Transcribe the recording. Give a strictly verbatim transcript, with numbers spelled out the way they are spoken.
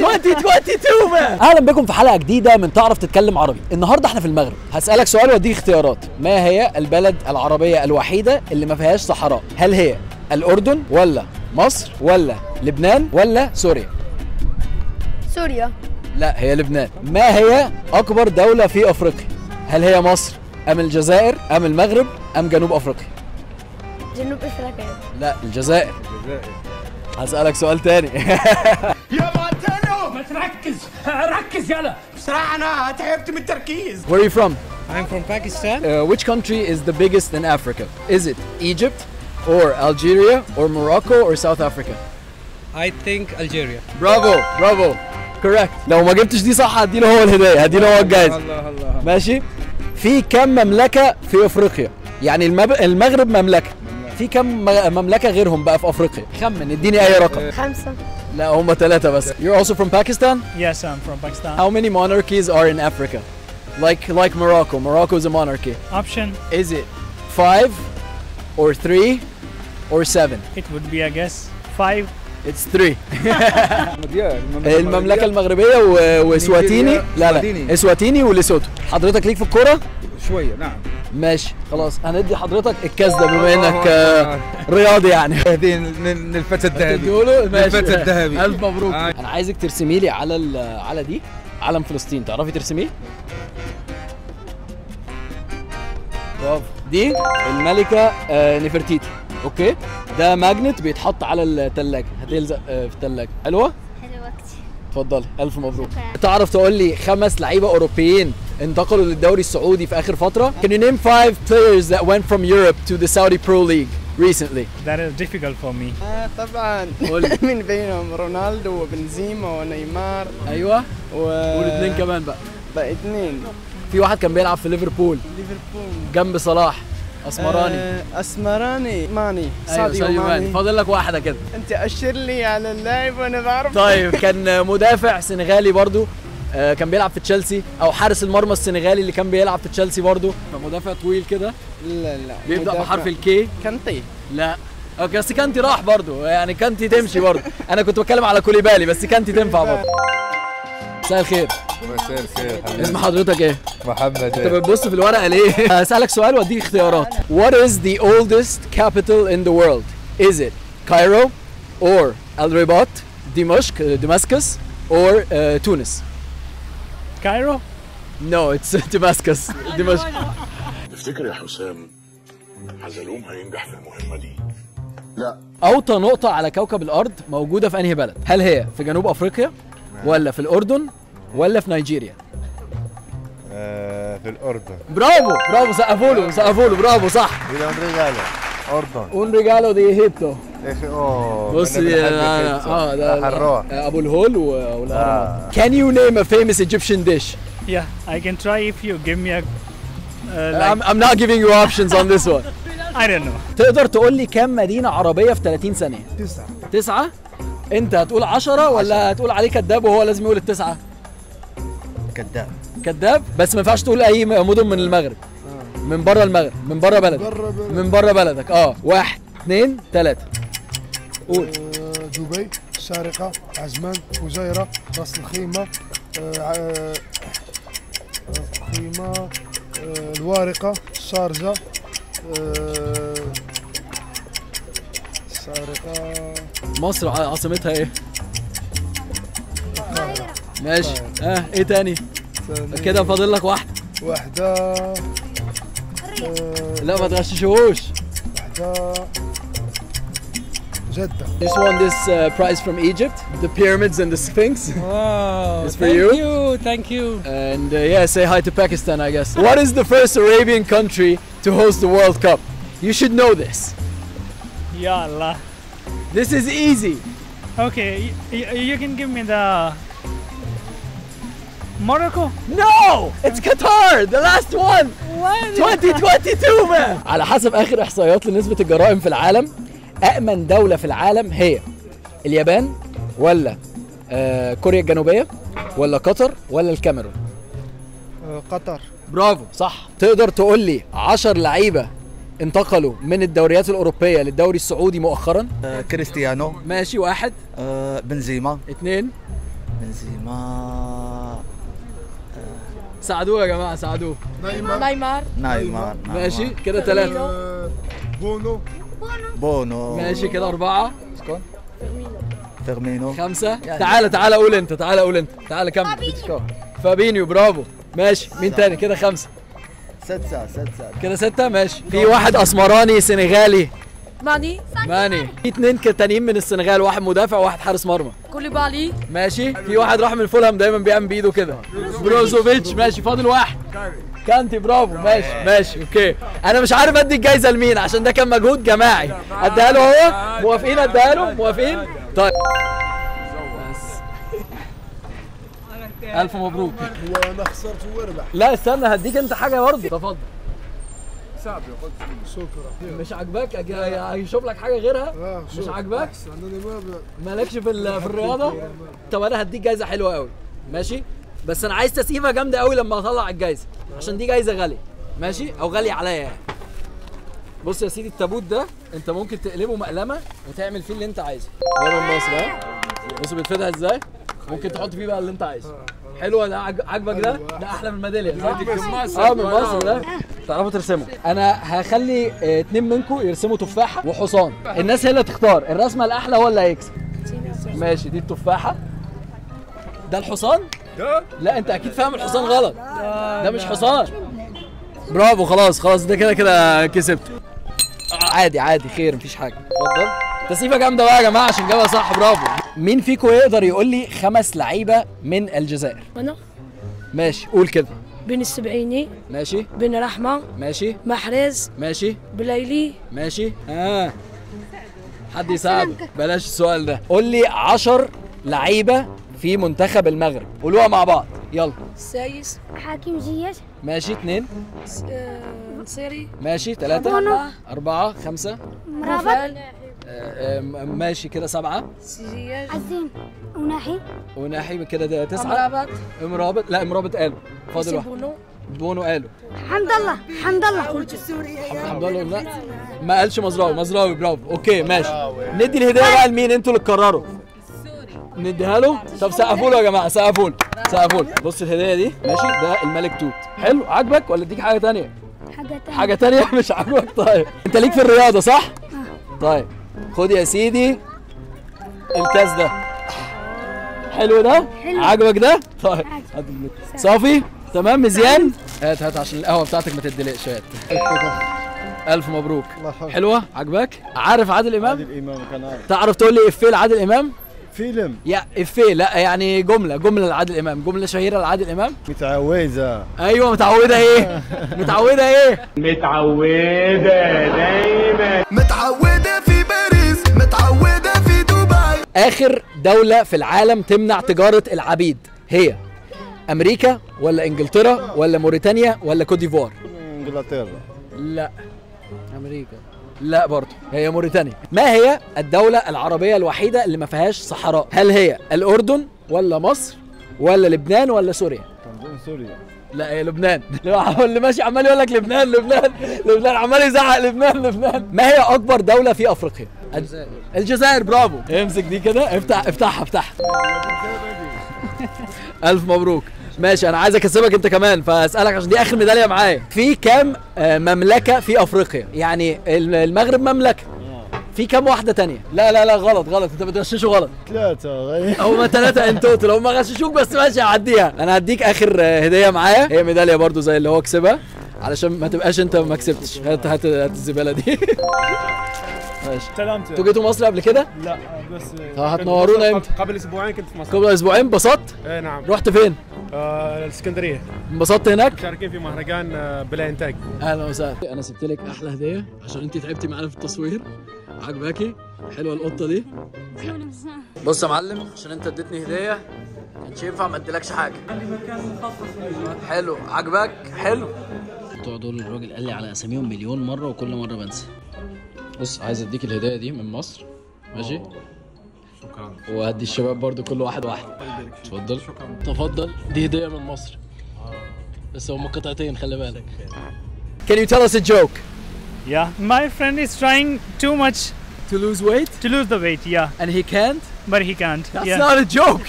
ألفين واتنين مان. اهلا بكم في حلقه جديده من تعرف تتكلم عربي. النهارده احنا في المغرب. هسالك سؤال واديك اختيارات. ما هي البلد العربيه الوحيده اللي ما فيهاش صحراء؟ هل هي الاردن ولا مصر ولا لبنان ولا سوريا؟ سوريا. لا، هي لبنان. ما هي اكبر دوله في افريقيا؟ هل هي مصر ام الجزائر ام المغرب ام جنوب افريقيا؟ جنوب افريقيا. لا، الجزائر. هسألك سؤال تاني. يا ماتيو ما تركز ركز يلا بصراحة أنا تعبت من التركيز. Where are you from? I'm from Pakistan. Uh, which country is the biggest in Africa? Is it Egypt or Algeria or Morocco or South Africa? I think Algeria. برافو برافو correct. لو ما جبتش دي صح هديله هو الهدية، هديله هو الجايزة. الله الله. ماشي. في كم مملكة في أفريقيا؟ يعني المب... المغرب مملكة. في كم م- مملكة غيرهم بقى في أفريقيا؟ خمن، اديني أي رقم. خمسة. لا، هم ثلاثة بس. You're also from Pakistan? Yes, I'm from Pakistan. How many monarchies are in Africa? Like like Morocco. Morocco is a monarchy. Option, Is it five or three or seven? it would be, I guess, five. It's three. المملكة المغربية و- واسواتيني. لا لا، اسواتيني وليسوتو. حضرتك ليك في الكورة؟ شوية نعم. ماشي خلاص، هندي حضرتك الكاس ده بما انك آه، رياضي يعني. هذه للفتى الذهبي. تديهوله؟ ماشي. الفتى الذهبي. ألف مبروك. آه. أنا عايزك ترسمي لي على ال- على دي علم فلسطين. تعرفي ترسميه؟ برافو. دي الملكة آه، نفرتيتي. اوكي، ده ماجنت بيتحط على الثلاجة، هتلزق آه، في الثلاجة. حلوة؟ حلوة كتير. اتفضلي، ألف مبروك. شكراً. تعرف تقول لي خمس لعيبة أوروبيين انتقلوا للدوري السعودي في آخر فترة؟ Can you name five players that went from Europe to the Saudi Pro League recently? That is difficult for me. آه طبعا. قول لي. من بينهم رونالدو وبنزيما ونيمار أيوه، و والاثنين كمان بقى. بقى اثنين. في واحد كان بيلعب في ليفربول ليفربول. جنب صلاح، أسمراني. آه اسمراني ماني. أيوه، ساديو ساديو ماني. ماني. فاضل لك واحدة كده. انت اشر لي على اللاعب وانا بعرف. طيب، كان مدافع سنغالي برضو، آه، كان بيلعب في تشيلسي، او حارس المرمى السنغالي اللي كان بيلعب في تشيلسي برضو. مدافع طويل كده لا لا. بيبدا مدافع. بحرف الكي. كانتي. لا، اوكي، بس كانتي راح برضو، يعني كانتي تمشي برضو. انا كنت بتكلم على كوليبالي، بس كانتي تنفع برضو. مساء الخير. مساء الخير حبيبي. اسم حضرتك ايه؟ محمد. انت بتبص في الورقه ليه؟ هسألك سؤال واديك اختيارات. What is the oldest capital in the world? Is it Cairo or الرباط، دمشق Damascus or uh, تونس؟ Cairo? No, it's Damascus. دمشق. تفتكر يا حسام حزلوم هينجح في المهمة دي؟ لا. أوطى نقطة على كوكب الأرض موجودة في أنهي بلد؟ هل هي في جنوب أفريقيا ولا في الأردن ولا في نيجيريا؟ آه في الأردن. برافو برافو، سقفوا له سقفوا له، برافو صح. أردن. Un regalo de Egipto. أوه. بص أنا دي بحب اه البيتزا. آه، ده هنروح. أبو الهول و- والأهرامات. Can you name a famous Egyptian dish? Yeah, I can try if you give me a. Uh, I'm, like, I'm not giving you options on this one. I don't know. تقدر تقول لي كام مدينة عربية في ثلاثين ثانية؟ تسعة. تسعة؟ أنت هتقول عشرة ولا هتقول عليه كذاب وهو لازم يقول التسعة؟ كذاب. كذاب، بس ما ينفعش تقول أي مدن من المغرب. من بره المغرب، من بره بلدك. من بره بلدك، اه. واحد، اثنين، ثلاثة. قول. دبي، الشارقة، عجمان، فجيرة، راس الخيمة، آه، آه، الخيمة، آه، الوارقة، الشارجة، آه، الشارقة. مصر ع- عاصمتها ايه؟ ماشي. اه، ايه تاني؟ ثاني- كده فاضل لك واحدة. واحدة، آه، لا ما تغششوش. واحدة، جدة. Just won this uh, prize from Egypt, the pyramids and the Sphinx. Wow. It's for thank you. you. Thank you. And uh, yeah, say hi to Pakistan, I guess. What is the first Arabian country to host the World Cup? You should know this. Ya Allah. This is easy. Okay, y- y- you can give me the. Morocco? No, it's Qatar, the last one. ألفين واتنين man. على حسب آخر إحصائيات لنسبة الجرائم في العالم، أأمن دولة في العالم هي اليابان ولا آه كوريا الجنوبية ولا قطر ولا الكاميرون؟ آه قطر. برافو صح. تقدر تقول لي عشر لعيبة انتقلوا من الدوريات الأوروبية للدوري السعودي مؤخرا؟ آه كريستيانو. ماشي. واحد. آه بنزيما. اثنين. بنزيما. ساعدوه يا جماعه ساعدوه. نيمار. نيمار. ماشي كده ثلاثة. بونو. بونو. ماشي كده أربعة. فيرمينو. خمسة. تعالى تعالى قول أنت تعالى قول أنت تعالى كمل. فابينيو برافو. ماشي مين تاني كده خمسة. ستة ستة. كده ستة ماشي. في واحد أسمراني سنغالي. ماني. ماني. في اتنين تانيين من السنغال، واحد مدافع وواحد حارس مرمى. كوليبالي. ماشي. في واحد راح من فولهام دايما بيعمل بايده كده. بروزوفيتش. ماشي فاضل واحد. كانتي برافو. ماشي ماشي اوكي. انا مش عارف ادي الجايزه لمين عشان ده كان مجهود جماعي. اديها له هو. موافقين اديها له؟ موافقين؟ طيب الف مبروك. وانا خسرت واربح. لا استنى هديك انت حاجه برضه. تفضل. صعب يا شكرا. مش عاجباك هيشوف لك حاجه غيرها؟ مش عاجباك؟ مالكش في ال- في الرياضه؟ طب انا هديك جايزه حلوه قوي ماشي؟ بس انا عايز تسقيفه جامده قوي لما اطلع الجايزه عشان دي جايزه غاليه ماشي؟ او غاليه عليا يعني. بص يا سيدي التابوت ده انت ممكن تقلبه مقلمه وتعمل فيه اللي انت عايزه. ده من مصر ها؟ بص بيتفتح ازاي؟ ممكن تحط فيه بقى اللي انت عايزه. حلوه ده عاجبك ده؟ ده احلى من الميداليه صح؟ اه من مصر ده. تعرفوا ترسموا. انا هخلي اه اتنين منكم يرسموا تفاحه وحصان. الناس هي اللي تختار الرسمه الاحلى هو اللي هيكسب. ماشي دي التفاحه. ده الحصان؟ لا انت اكيد فاهم الحصان غلط. ده مش حصان. برافو خلاص خلاص ده كده كده كسبت. عادي عادي خير مفيش حاجه. اتفضل. تسقيفه جامده بقى يا جماعه عشان جابها صح برافو. مين فيكم يقدر يقول لي خمس لعيبه من الجزائر؟ انا. ماشي قول كده. بن السبعيني. ماشي. بن رحمه. ماشي. محرز. ماشي. بلايلي. ماشي. اه حد يساعد بلاش السؤال ده. قول لي عشر لعيبه في منتخب المغرب. قولوها مع بعض يلا. سايس. حاكم زياش. ماشي اثنين. نصيري. ماشي ثلاثة. أربعة خمسة. مرابط. آه ماشي كده سبعة. زياش. عزين. وناحي. وناحي كده ده تسعة. مرابط. مرابط. لا مرابط قالوا. فاضل واحد. بونو. بونو قالوا. حمد الله. حمد الله. قلت حمد الله لا ما قالش مزراوي. مزراوي برافو اوكي ماشي. ندي الهديه بقى لمين؟ انتوا اللي تقرروا. نديها له. طب سقفوا له يا جماعه سقفوا له سقفوا له. بص الهديه دي ماشي ده الملك توت. حلو عاجبك ولا اديك حاجه ثانيه؟ حاجة تانية. حاجه ثانيه مش عاجبك؟ طيب انت ليك في الرياضه صح؟ طيب خد يا سيدي الكاس ده. حلو ده؟ حلو. عاجبك ده؟ طيب هات المتر. صافي؟ تمام مزيان؟ هات هات عشان القهوه بتاعتك ما تدلقش. هات. الف مبروك. حلوه؟ عاجباك؟ عارف عادل امام؟ عادل امام كان عارف. تعرف تقول لي افيه لعادل امام؟ فيلم. يا افيه لا يعني جمله جمله لعادل امام. جمله شهيره لعادل امام. متعوزه. ايوه متعوده ايه؟ متعوده ايه؟ متعودة دايما. متعودة في باريس، متعودة في دبي. اخر دوله في العالم تمنع تجاره العبيد هي امريكا ولا انجلترا ولا موريتانيا ولا كوت ديفوار؟ انجلترا. لا امريكا. لا برضه هي موريتانيا. ما هي الدولة العربية الوحيدة اللي ما فيهاش صحراء؟ هل هي الأردن ولا مصر ولا لبنان ولا سوريا؟ كان سوريا. لا هي لبنان. اللي ماشي عمال يقول لك لبنان لبنان لبنان عمال يزعق لبنان لبنان. ما هي أكبر دولة في أفريقيا؟ الجزائر. الجزائر برافو. امسك دي كده افتح افتحها افتحها. ألف مبروك. ماشي انا عايز اكسبك انت كمان فاسالك عشان دي اخر ميداليه معايا. في كام مملكه في افريقيا؟ يعني المغرب مملكه. في كام واحده تانية؟ لا لا لا غلط غلط انت بتغششوا غلط. ثلاثه. هما ثلاثه ان توتال. هما غششوك بس ماشي هعديها. انا هديك اخر هديه معايا هي ميداليه برضو زي اللي هو كسبها علشان ما تبقاش انت ما كسبتش. هات هات هات الزباله دي. ماشي. سلامتك. انتوا جيتوا مصر قبل كده؟ لا بس هتنورونا امتى؟ قبل اسبوعين كنت في مصر. قبل اسبوعين انبسطت؟ ايه نعم. رحت فين؟ آه الاسكندريه. انبسطت هناك؟ مشاركين في مهرجان آه بلا انتاج. اهلا وسهلا. انا سبت لك احلى هديه عشان انت تعبتي معانا في التصوير. عجباكي؟ حلوه القطه دي؟ بص يا معلم عشان انت اديتني هديه كانش ينفع ما اديلكش حاجه. عندي مكان مخصص. حلو عجبك؟ حلو. بتوع دول الراجل قال لي على اساميهم مليون مره وكل مره بنسى. بص عايز اديك الهديه دي من مصر ماشي؟ شكرا. وهدي الشباب برضو كل واحد واحد. اتفضل. تفضل دي هديه من مصر. بس هم قطعتين خلي بالك. Can you tell us a joke? Yeah, my friend is trying too much To lose weight? to lose the weight. Yeah, And he can't? but he can't. That's yeah. not a joke.